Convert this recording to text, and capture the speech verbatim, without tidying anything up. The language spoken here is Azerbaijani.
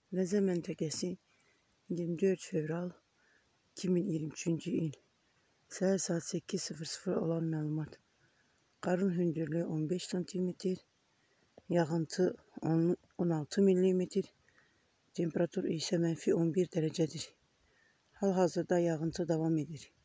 Ləzə məntəqəsi iyirmi dörd fevral iki min iyirmi üçüncü il səhər saat səkkiz sıfır sıfır olan məlumat. Qarın hündürlüyü on beş santimetr, yağıntı on altı millimetr, temperatur isə mənfi on bir dərəcədir. Hal-hazırda yağıntı davam edir.